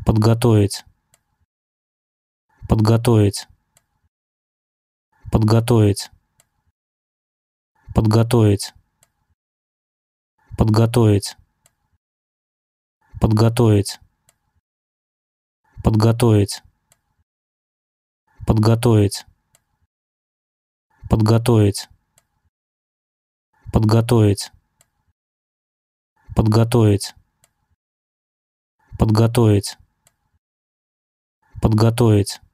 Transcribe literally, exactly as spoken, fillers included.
подготовить, подготовить, подготовить, подготовить, подготовить, подготовить, подготовить, подготовить, подготовить, подготовить, подготовить, подготовить, подготовить,